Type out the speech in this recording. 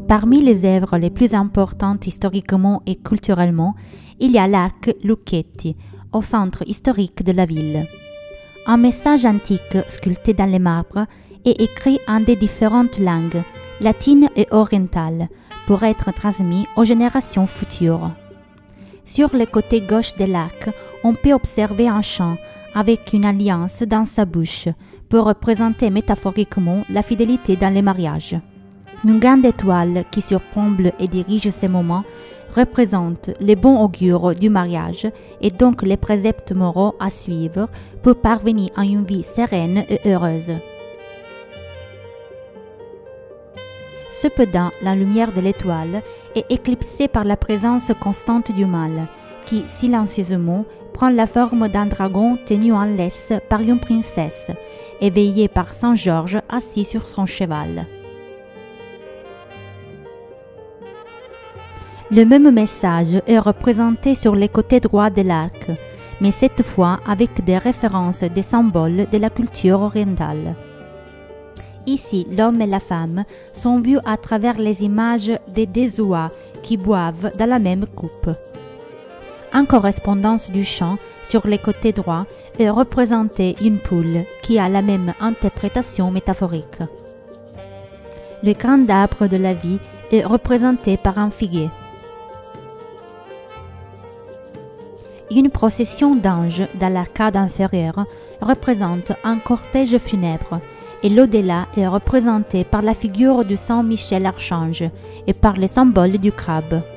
Parmi les œuvres les plus importantes historiquement et culturellement, il y a l'arc Lucchetti, au centre historique de la ville. Un message antique sculpté dans les marbres et écrit en des différentes langues, latines et orientales, pour être transmis aux générations futures. Sur le côté gauche de l'arc, on peut observer un chant avec une alliance dans sa bouche pour représenter métaphoriquement la fidélité dans les mariages. Une grande étoile qui surplombe et dirige ces moments représente les bons augures du mariage et donc les préceptes moraux à suivre pour parvenir à une vie sereine et heureuse. Cependant, la lumière de l'étoile est éclipsée par la présence constante du mal, qui, silencieusement, prend la forme d'un dragon tenu en laisse par une princesse, éveillé par Saint Georges assis sur son cheval. Le même message est représenté sur les côtés droits de l'arc, mais cette fois avec des références des symboles de la culture orientale. Ici, l'homme et la femme sont vus à travers les images des deux oies qui boivent dans la même coupe. En correspondance du chant, sur les côtés droits, est représentée une poule qui a la même interprétation métaphorique. Le grand arbre de la vie est représenté par un figuier. Une procession d'anges dans l'arcade inférieure représente un cortège funèbre, et l'au-delà est représenté par la figure de Saint Michel Archange et par le symbole du crabe.